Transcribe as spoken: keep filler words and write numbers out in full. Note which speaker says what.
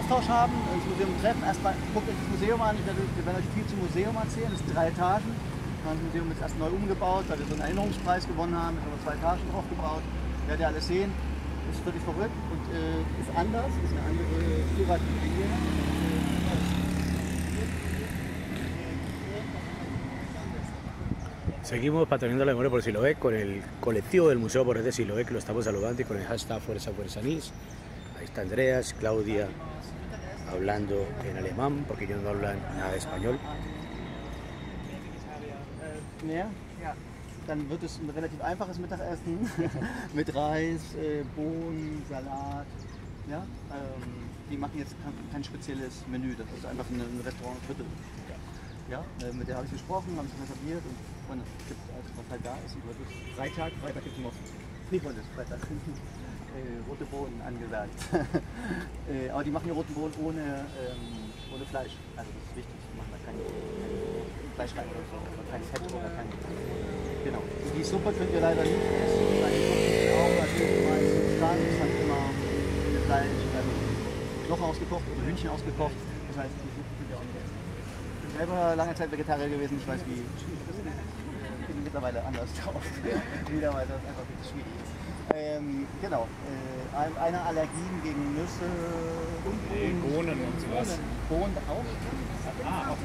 Speaker 1: Austausch haben, ins Museum treffen. Erstmal guckt euch das Museum an, ich werde, wir werden euch viel zum Museum erzählen. Das sind drei Etagen. Das Museum ist erst neu umgebaut, weil wir so einen Erinnerungspreis gewonnen haben, mit über zwei Etagen drauf gebaut. Werdet ihr alles sehen. Ist völlig verrückt und äh, ist anders, ist eine andere Flora wie hier.
Speaker 2: Seguimos patrocinando la memoria por Siloé con el colectivo del Museo Borges de Siloé, que lo estamos saludando, y con el hashtag Fuerza Fuerzanís. Ahí está Andreas, Claudia, hablando en alemán, porque ellos no hablan nada de español.
Speaker 1: Ja, ja. Dann wird es ein relativ einfaches Mittagessen mit Reis, äh, Bohnen, Salat. Ja? Ähm, die machen jetzt kein, kein spezielles Menü, das ist einfach ein, ein Restaurant Viertel. Ja, äh, mit der habe ich gesprochen, haben sich reserviert und, und es gibt alles, was halt da ist. Und heute ist Freitag, Freitag gibt es noch, nicht heute ist Freitag, äh, rote Bohnen angesagt. äh, aber die machen die roten Bohnen ohne, ähm, ohne Fleisch, also das ist wichtig, die machen da kein, kein Fleisch rein oder so, oder kein Fett oder kein... Genau. Die Suppe könnt ihr leider nicht essen, weil die Suppe ist auch natürlich meist Substanz, hat immer Fleisch, also Knochen ausgekocht oder Hühnchen ausgekocht, das heißt, die Suppe könnt ihr auch nicht essen. Ich bin selber lange Zeit Vegetarier gewesen, ich weiß wie, ich bin mittlerweile anders drauf, wieder, weil das einfach wirklich schwierig ist. Ähm, genau, äh, eine Allergien gegen Nüsse und
Speaker 3: nee, Bohnen und sowas.
Speaker 1: Bohnen auch.
Speaker 3: Ah,